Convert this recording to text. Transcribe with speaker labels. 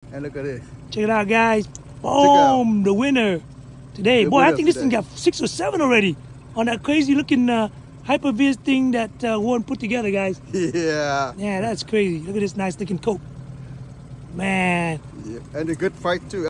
Speaker 1: And look at this.
Speaker 2: Check it out, guys. Boom, the winner today. Boy, I think this thing got 6 or 7 already on that crazy looking Hyper-Viz thing that Warren put together, guys.
Speaker 1: Yeah.
Speaker 2: Yeah, that's crazy. Look at this nice looking coat. Man.
Speaker 1: Yeah. And a good fight too.